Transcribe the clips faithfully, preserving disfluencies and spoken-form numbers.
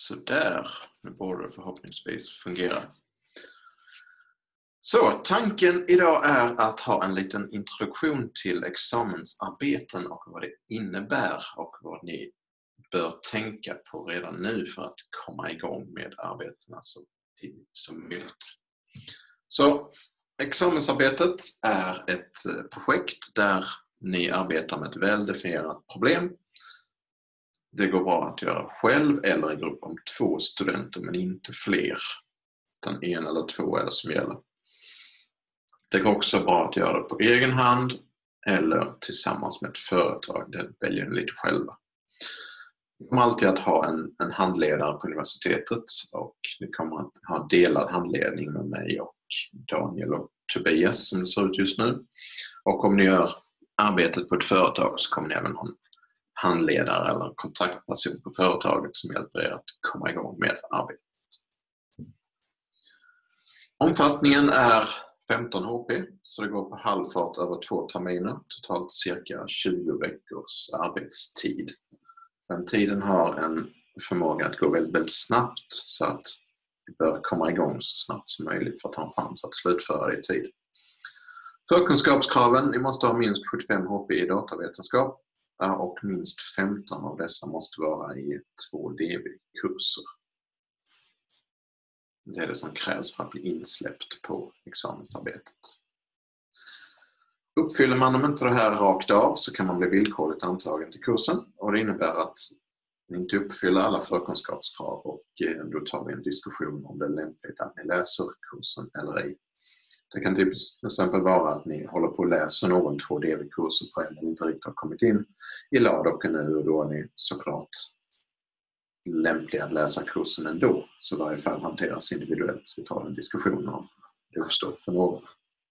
Så där, nu borde det förhoppningsvis fungera. Så tanken idag är att ha en liten introduktion till examensarbeten och vad det innebär och vad ni bör tänka på redan nu för att komma igång med arbetena så tidigt som möjligt. Så examensarbetet är ett projekt där ni arbetar med ett väldefinierat problem. Det går bra att göra själv eller i grupp om två studenter men inte fler. Utan en eller två är det som gäller. Det går också bra att göra det på egen hand eller tillsammans med ett företag. Det väljer ni lite själva. Ni kommer alltid att ha en, en handledare på universitetet och ni kommer att ha delad handledning med mig och Daniel och Tobias som det ser ut just nu. Och om ni gör arbetet på ett företag så kommer ni även ha en handledare eller en kontaktperson på företaget som hjälper er att komma igång med arbetet. Omfattningen är femton H P så det går på halvfart över två terminer, totalt cirka tjugo veckors arbetstid. Den tiden har en förmåga att gå väldigt, väldigt snabbt så att vi bör komma igång så snabbt som möjligt för att ha en chans att slutföra det i tid. Förkunskapskraven, ni måste ha minst sjuttiofem H P i datavetenskap och minst femton av dessa måste vara i två D V-kurser. Det är det som krävs för att bli insläppt på examensarbetet. Uppfyller man dem inte det här rakt av så kan man bli villkorligt antagen till kursen. Och det innebär att ni inte uppfyller alla förkunskapskrav och då tar vi en diskussion om det är lämpligt att ni läser kursen eller ej. Det kan till exempel vara att ni håller på att läsa någon två D V-kurser på en men inte riktigt har kommit in i LADOK nu och då är ni såklart lämpliga att läsa kursen ändå. Så i varje fall hanteras individuellt så vi tar en diskussion om det uppstår för någon.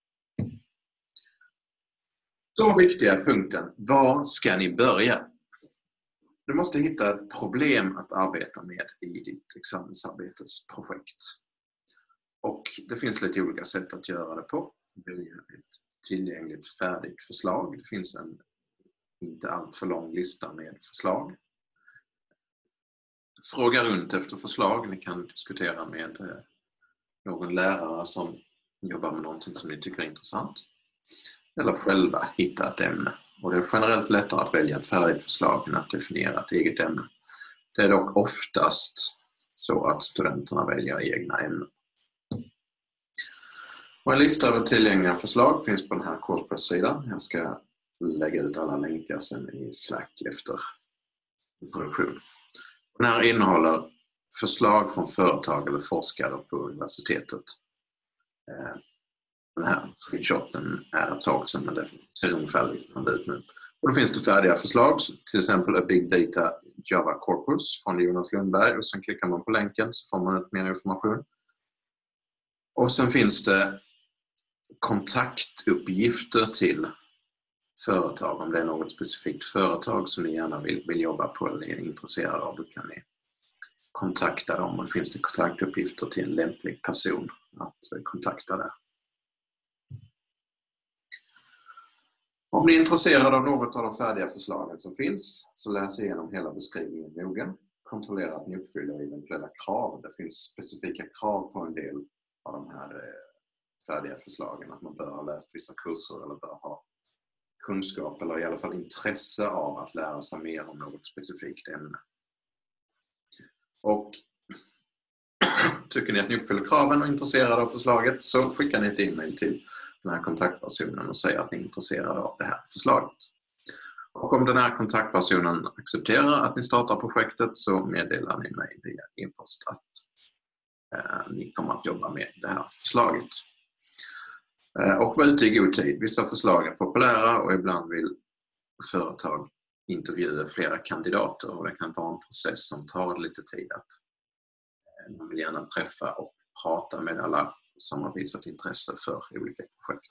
Så viktiga punkten, var ska ni börja? Du måste hitta ett problem att arbeta med i ditt examensarbetesprojekt. Och det finns lite olika sätt att göra det på. Välja ett tillgängligt färdigt förslag. Det finns en inte alltför lång lista med förslag. Fråga runt efter förslag. Ni kan diskutera med någon lärare som jobbar med någonting som ni tycker är intressant. Eller själva hitta ett ämne. Och det är generellt lättare att välja ett färdigt förslag än att definiera ett eget ämne. Det är dock oftast så att studenterna väljer egna ämnen. Och en lista över tillgängliga förslag finns på den här Coursepress-sidan. Jag ska lägga ut alla länkar sen i Slack efter produktion. Den här innehåller förslag från företag eller forskare på universitetet. Den här screenshoten är ett tag sedan men det ser ungefär liknande ut nu. Och då finns det färdiga förslag, till exempel A Big Data Java Corpus från Jonas Lundberg och sen klickar man på länken så får man ut mer information. Och sen finns det kontaktuppgifter till företag. Om det är något specifikt företag som ni gärna vill, vill jobba på eller är intresserade av, då kan ni kontakta dem. Och det finns det kontaktuppgifter till en lämplig person att kontakta där. Om ni är intresserade av något av de färdiga förslagen som finns så läs igenom hela beskrivningen noga. Kontrollera att ni uppfyller eventuella krav. Det finns specifika krav på en del av de här färdiga förslagen. Att man bör ha läst vissa kurser eller bör ha kunskap eller i alla fall intresse av att lära sig mer om något specifikt ämne. Och tycker ni att ni uppfyller kraven och är intresserade av förslaget så skickar ni ett e-mail till den här kontaktpersonen och säger att ni är intresserade av det här förslaget. Och om den här kontaktpersonen accepterar att ni startar projektet så meddelar ni mig via e-post att eh, ni kommer att jobba med det här förslaget. Eh, och var ute i god tid. Vissa förslag är populära och ibland vill företag intervjua flera kandidater och det kan vara en process som tar lite tid att eh, man vill gärna träffa och prata med alla som har visat intresse för olika projekt.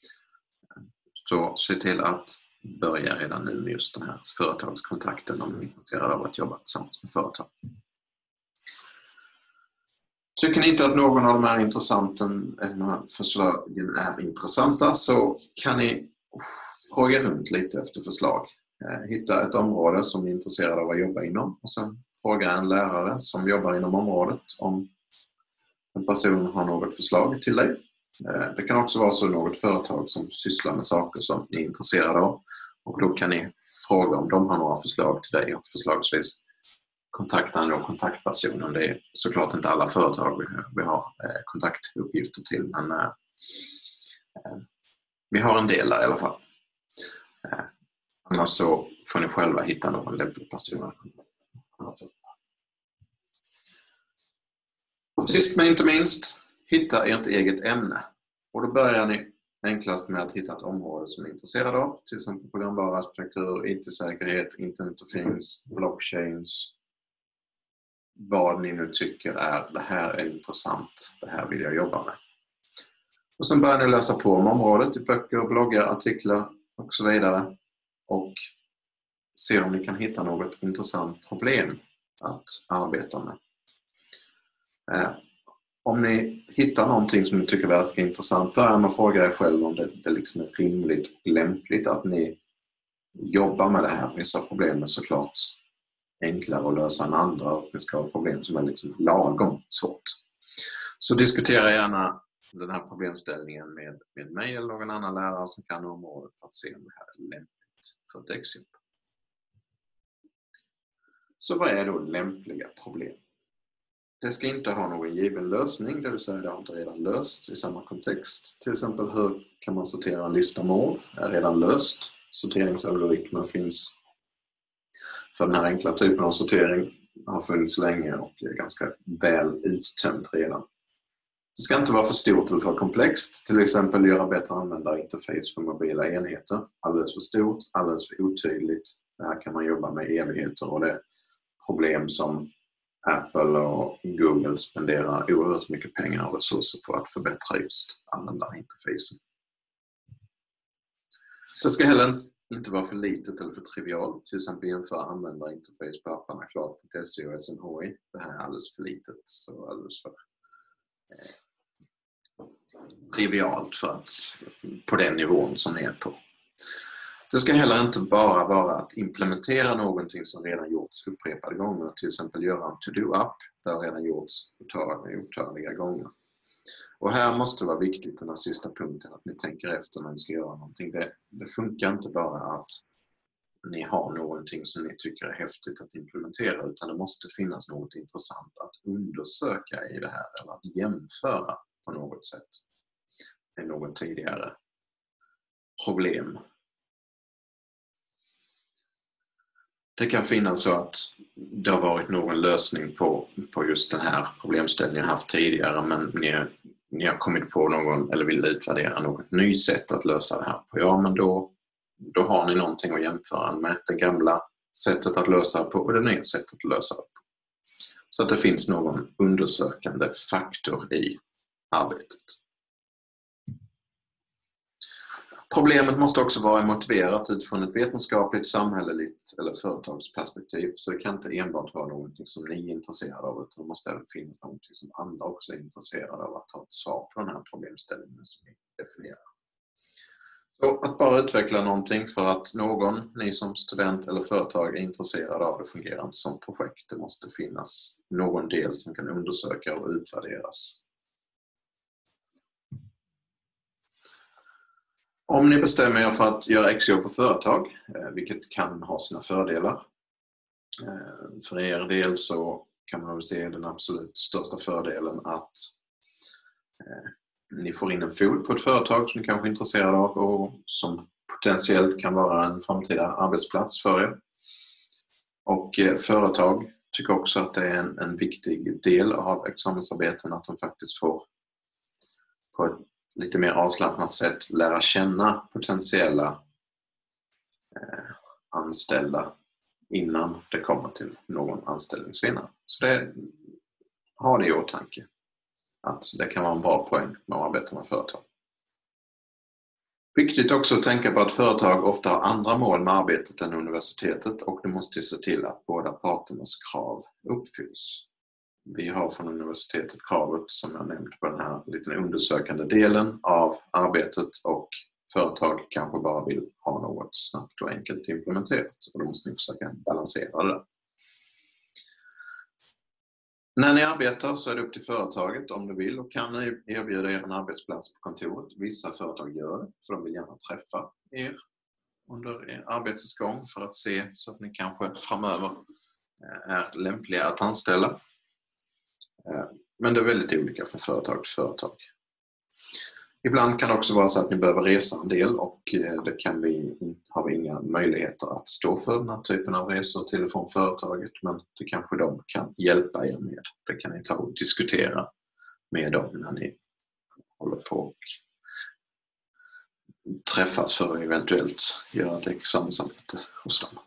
Så se till att börja redan nu med just den här företagskontakten om ni är intresserade av att jobba tillsammans med företag. Tycker ni inte att någon av de här intressanten, de här förslagen är intressanta så kan ni fråga runt lite efter förslag. Hitta ett område som ni är intresserade av att jobba inom och sen fråga en lärare som jobbar inom området om en person har något förslag till dig. Det kan också vara så något företag som sysslar med saker som ni är intresserade av. Och då kan ni fråga om de har några förslag till dig och förslagsvis kontakta någon kontaktpersonen. Det är såklart inte alla företag vi har kontaktuppgifter till, men eh, vi har en del där i alla fall. Eh, annars så får ni själva hitta någon lämplig person. Och sist men inte minst, hitta ert eget ämne. Och då börjar ni enklast med att hitta ett område som ni är intresserade av. Till exempel programvara, arkitektur, I T-säkerhet, Internet of Things, blockchains. Vad ni nu tycker är, det här är intressant, det här vill jag jobba med. Och sen börjar ni läsa på om området i böcker, bloggar, artiklar och så vidare. Och se om ni kan hitta något intressant problem att arbeta med. Eh, om ni hittar någonting som ni tycker verkar intressant, börja med att fråga er själv om det, det liksom är rimligt och lämpligt att ni jobbar med det här. Vissa problem är såklart enklare att lösa än andra, och det ska vara problem som är liksom lagom svårt. Så diskutera gärna den här problemställningen med, med mig eller någon annan lärare som kan området för att se om det här är lämpligt för ett exjobb. Så vad är då lämpliga problem? Det ska inte ha någon given lösning, det vill säga det har inte redan lösts i samma kontext. Till exempel, hur kan man sortera en lista mål? Det är redan löst. Sorteringsalgoritmer finns för den här enkla typen av sortering, har funnits länge och är ganska väl uttömt redan. Det ska inte vara för stort eller för komplext. Till exempel göra bättre användarinterface för mobila enheter. Alldeles för stort, alldeles för otydligt. Det här kan man jobba med evigheter, och det är problem som Apple och Google spenderar oerhört mycket pengar och resurser på att förbättra just användarinterfacen. Det ska heller inte vara för litet eller för trivialt. Till exempel jämföra användarinterface på apparna klart punkt se och S M H I. Det här är alldeles för litet, så alldeles för eh, trivialt för att, på den nivån som ni är på. Det ska heller inte bara vara att implementera någonting som redan gjorts upprepade gånger. Till exempel göra en to-do-app. Det har redan gjorts otaliga gånger. Och här måste det vara viktigt, den här sista punkten, att ni tänker efter när ni ska göra någonting. Det, det funkar inte bara att ni har någonting som ni tycker är häftigt att implementera, utan det måste finnas något intressant att undersöka i det här, eller att jämföra på något sätt med något tidigare problem. Det kan finnas så att det har varit någon lösning på, på just den här problemställningen haft tidigare, men ni, ni har kommit på någon eller vill utvärdera något nytt sätt att lösa det här på. Ja, men då, då har ni någonting att jämföra med det gamla sättet att lösa det på och det nya sättet att lösa det på. Så att det finns någon undersökande faktor i arbetet. Problemet måste också vara motiverat utifrån ett vetenskapligt, samhälleligt eller företagsperspektiv. Så det kan inte enbart vara någonting som ni är intresserade av, utan det måste även finnas någonting som andra också är intresserade av att ha ett svar på den här problemställningen som vi definierar. Så att bara utveckla någonting för att någon, ni som student eller företag, är intresserad av det fungerar inte som projekt. Det måste finnas någon del som kan undersöka och utvärderas. Om ni bestämmer er för att göra exjobb på företag, vilket kan ha sina fördelar. För er del så kan man se den absolut största fördelen att ni får in en fot på ett företag som ni kanske är intresserade av och som potentiellt kan vara en framtida arbetsplats för er. Och företag tycker också att det är en, en viktig del av examensarbeten att de faktiskt får på ett lite mer avslappnat sätt lära känna potentiella eh, anställda innan det kommer till någon anställning senare. Så det har det i åtanke att det kan vara en bra poäng med att arbeta med företag. Viktigt också att tänka på att företag ofta har andra mål med arbetet än universitetet, och det måste se till att båda parternas krav uppfylls. Vi har från universitetet kravet som jag nämnt på den här lite undersökande delen av arbetet, och företag kanske bara vill ha något snabbt och enkelt implementerat, och då måste ni försöka balansera det. När ni arbetar så är det upp till företaget om du vill och kan ni erbjuda er en arbetsplats på kontoret. Vissa företag gör det för de vill gärna träffa er under er arbetets gång för att se så att ni kanske framöver är lämpliga att anställa. Men det är väldigt olika från företag till företag. Ibland kan det också vara så att ni behöver resa en del och det kan vi, har vi inga möjligheter att stå för den här typen av resor till och från företaget, men det kanske de kan hjälpa er med. Det kan ni ta och diskutera med dem när ni håller på och träffas för att eventuellt göra ett examensarbete hos dem.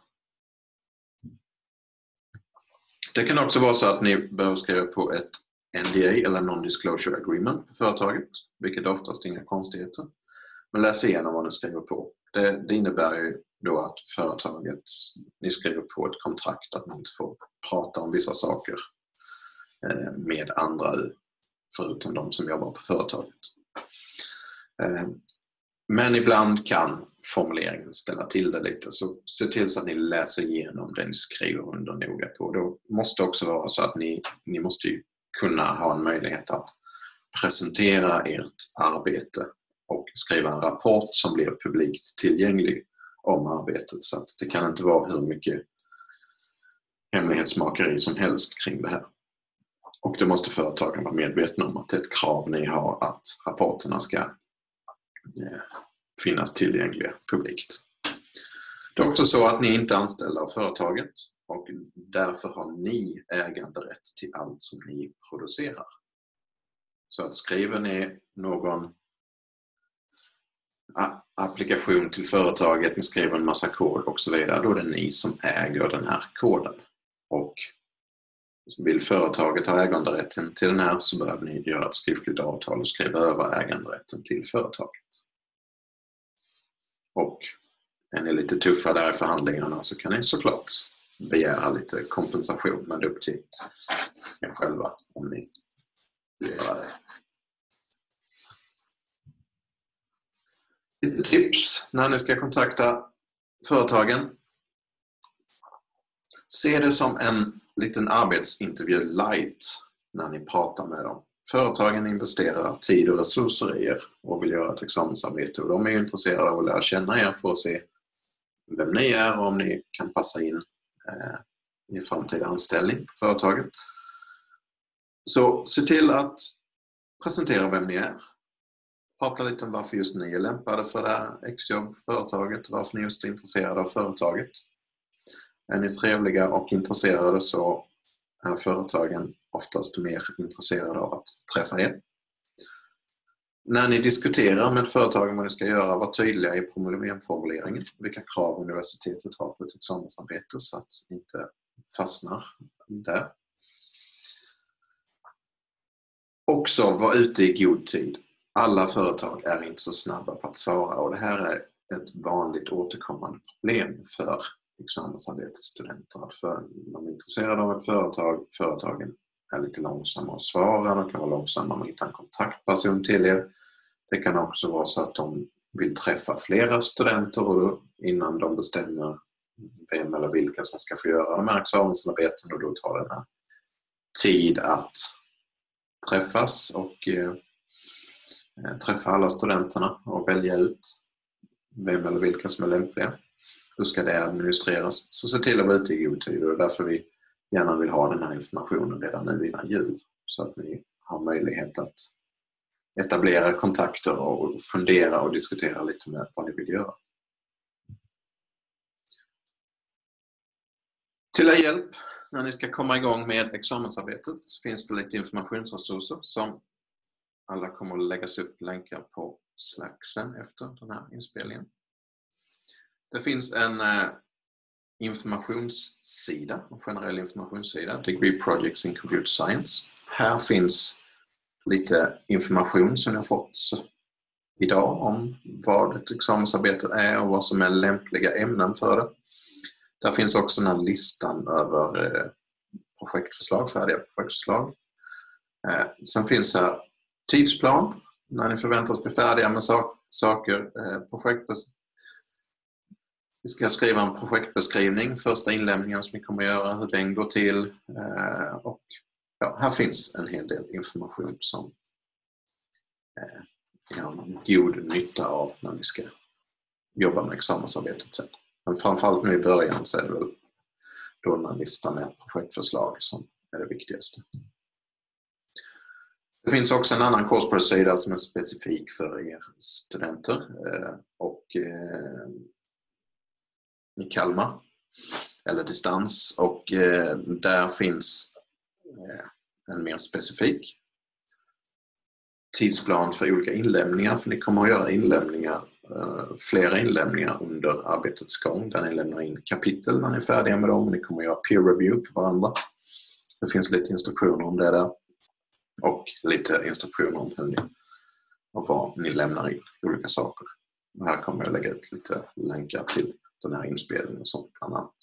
Det kan också vara så att ni behöver skriva på ett N D A eller Non-Disclosure Agreement på företaget, vilket oftast är inga konstigheter. Men läs igenom vad ni skriver på. Det, det innebär ju då att företaget, ni skriver på ett kontrakt att ni inte får prata om vissa saker eh, med andra förutom de som jobbar på företaget. Eh, men ibland kan formuleringen ställa till det lite, så se till så att ni läser igenom det ni skriver under noga på. Då måste också vara så att ni, ni måste ju kunna ha en möjlighet att presentera ert arbete och skriva en rapport som blir publikt tillgänglig om arbetet. Så att det kan inte vara hur mycket hemlighetsmakeri som helst kring det här. Och det måste företagen vara medvetna om att det är ett krav ni har att rapporterna ska eh, finnas tillgängliga publikt. Det är också så att ni inte anställer av företaget och därför har ni äganderätt till allt som ni producerar. Så att skriver ni någon applikation till företaget, ni skriver en massa kod och så vidare, då är det ni som äger den här koden. Och vill företaget ha äganderätten till den här så behöver ni göra ett skriftligt avtal och skriva över äganderätten till företaget. Och är ni lite tuffa där i förhandlingarna så kan ni såklart begära lite kompensation, men det är upp till er själva om ni vill göra det. Lite tips när ni ska kontakta företagen. Se det som en liten arbetsintervju light när ni pratar med dem. Företagen investerar tid och resurser i er och vill göra ett examensarbete och de är intresserade av att lära känna er för att se vem ni är och om ni kan passa in eh, i framtida anställning på företaget. Så se till att presentera vem ni är. Prata lite om varför just ni är lämpade för det här exjobb företaget, varför ni just är intresserade av företaget. Är ni trevliga och intresserade så är företagen oftast mer intresserade av att träffa er. När ni diskuterar med företagen vad ni ska göra, var tydliga i problemformuleringen. Vilka krav universitetet har på ett examensarbete så att ni inte fastnar där. Också var ute i god tid. Alla företag är inte så snabba på att svara och det här är ett vanligt återkommande problem för examensarbetesstudenter. Att för, de är intresserade av ett företag, företagen är lite långsamma att svara, de kan vara långsamma med att hitta en kontaktperson till er. Det kan också vara så att de vill träffa flera studenter och då, innan de bestämmer vem eller vilka som ska få göra de här examensarbeten och då tar det här tid att träffas och eh, träffa alla studenterna och välja ut vem eller vilka som är lämpliga. Hur ska det administreras? Så se till att vara ute i god tid och det är därför vi gärna vill ha den här informationen redan nu innan jul så att ni har möjlighet att etablera kontakter och fundera och diskutera lite med vad ni vill göra. Till er hjälp när ni ska komma igång med examensarbetet finns det lite informationsresurser som alla kommer att läggas upp länkar på Slack sen efter den här inspelningen. Det finns en eh, informationssida, en generell informationssida, Degree Projects in Computer Science. Här finns lite information som jag har fått idag om vad ett examensarbete är och vad som är lämpliga ämnen för det. Där finns också den här listan över eh, projektförslag, färdiga projektförslag. Eh, sen finns här tidsplan när ni förväntas bli färdiga med sak- saker, eh, projektbes- Vi ska skriva en projektbeskrivning, första inlämningen som vi kommer att göra, hur den går till eh, och ja, här finns en hel del information som eh, jag har god nytta av när vi ska jobba med examensarbetet sen. Men framförallt nu i början så är det väl då den här listan med projektförslag som är det viktigaste. Det finns också en annan Coursepress-sida som är specifik för er studenter eh, och eh, i Kalmar eller distans, och eh, där finns eh, en mer specifik tidsplan för olika inlämningar, för ni kommer att göra inlämningar, eh, flera inlämningar under arbetets gång där ni lämnar in kapitel när ni är färdiga med dem. Ni kommer att göra peer review på varandra. Det finns lite instruktioner om det där och lite instruktioner om hur ni och vad ni lämnar in olika saker. Och här kommer jag lägga ut lite länkar till den här inspelningen och sånt bland annat.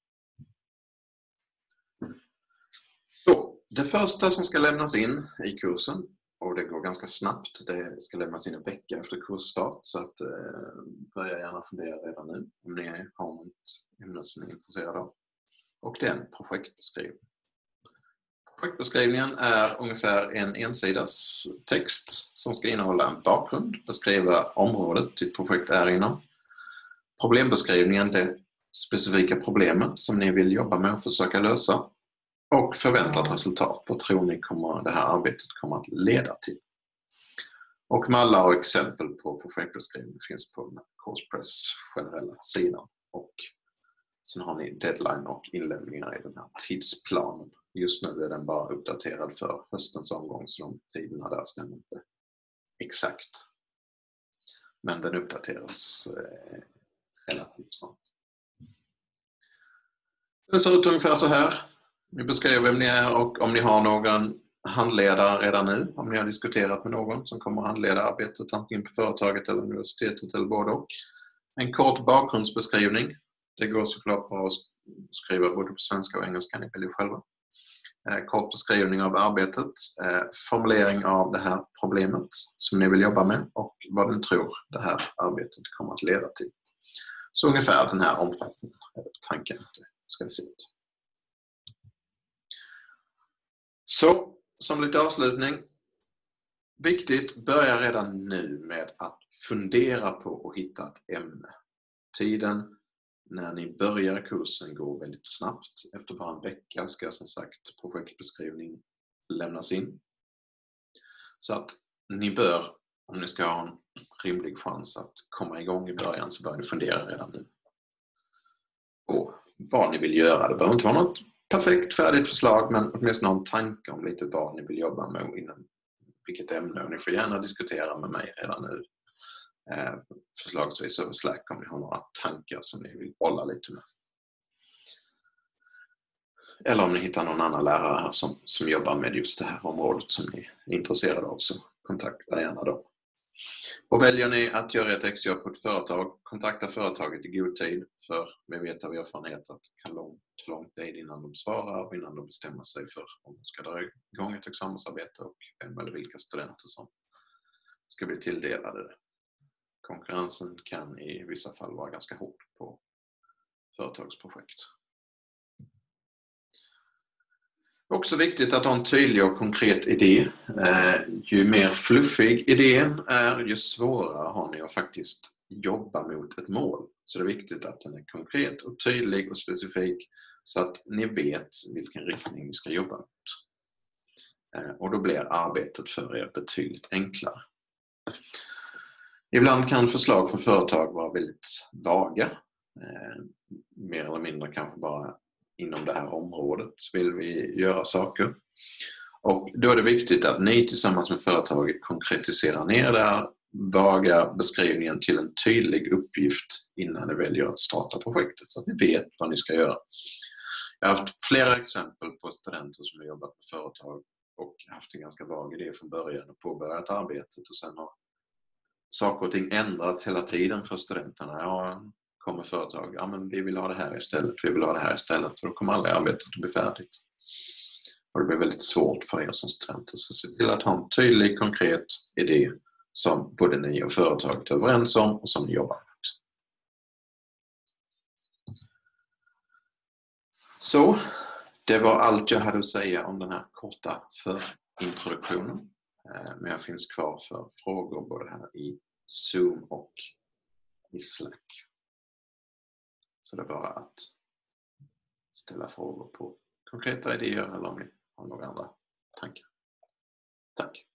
Så, det första som ska lämnas in i kursen, och det går ganska snabbt, det ska lämnas in en vecka efter kursstart, så att eh, börja gärna fundera redan nu om ni har något ämne som ni är intresserade av. Och det är en projektbeskrivning. Projektbeskrivningen är ungefär en ensidas text som ska innehålla en bakgrund, beskriva området ditt projekt är inom. Problembeskrivningen, det specifika problemet som ni vill jobba med och försöka lösa. Och förväntat resultat. Vad tror ni kommer, det här arbetet kommer att leda till? Och mallar och exempel på projektbeskrivning finns på den Coursepress generella sidan. Och sen har ni deadline och inlämningar i den här tidsplanen. Just nu är den bara uppdaterad för höstens omgång, så de tiderna där stämmer inte exakt. Men den uppdateras eh, relativt snart. Det ser ut ungefär så här. Ni beskriver vem ni är och om ni har någon handledare redan nu, om ni har diskuterat med någon som kommer att handleda arbetet antingen på företaget eller universitetet eller både och. En kort bakgrundsbeskrivning. Det går såklart bra att skriva både på svenska och engelska, ni väljer själva. Eh, kort beskrivning av arbetet, eh, formulering av det här problemet som ni vill jobba med och vad ni tror det här arbetet kommer att leda till. Så ungefär den här omfattningen är tanken att det ska se ut. Så, som lite avslutning. Viktigt, börja redan nu med att fundera på att hitta ett ämne. Tiden när ni börjar kursen går väldigt snabbt. Efter bara en vecka ska som sagt projektbeskrivning lämnas in. Så att ni bör, om ni ska ha en rimlig chans att komma igång i början, så bör ni fundera redan nu. Och vad ni vill göra. Det behöver inte vara något perfekt färdigt förslag, men åtminstone en tanke om lite vad ni vill jobba med inom vilket ämne. Och ni får gärna diskutera med mig redan nu. Eh, förslagsvis över Slack om ni har några tankar som ni vill bolla lite med. Eller om ni hittar någon annan lärare här som, som jobbar med just det här området som ni är intresserade av, så kontakta gärna dem. Och väljer ni att göra ett exjobb på ett företag, kontakta företaget i god tid, för vi vet av erfarenhet att det kan långt, långt tid innan de svarar och innan de bestämmer sig för om de ska dra igång ett examensarbete och vem eller vilka studenter som ska bli tilldelade det. Konkurrensen kan i vissa fall vara ganska hård på företagsprojekt. Också viktigt att ha en tydlig och konkret idé. Eh, ju mer fluffig idén är, ju svårare har ni att faktiskt jobba mot ett mål. Så det är viktigt att den är konkret och tydlig och specifik så att ni vet vilken riktning ni ska jobba mot. Eh, och då blir arbetet för er betydligt enklare. Ibland kan förslag från företag vara väldigt vaga. Eh, mer eller mindre kanske bara inom det här området vill vi göra saker. Och då är det viktigt att ni tillsammans med företaget konkretiserar ner den här vaga beskrivningen till en tydlig uppgift innan ni väljer att starta projektet, så att ni vet vad ni ska göra. Jag har haft flera exempel på studenter som har jobbat med företag och haft en ganska vag idé från början och påbörjat arbetet, och sen har saker och ting ändrats hela tiden för studenterna. Ja, kommer företag, ja men vi vill ha det här istället, vi vill ha det här istället, så då kommer aldrig arbetet att bli färdigt. Och det blir väldigt svårt för er som studenter. Så se till att ha en tydlig, konkret idé som både ni och företaget är överens om och som ni jobbar med. Så, Det var allt jag hade att säga om den här korta förintroduktionen. Men jag finns kvar för frågor både här i Zoom och i Slack. Så det är bara att ställa frågor på konkreta idéer eller om ni har några andra tankar. Tack!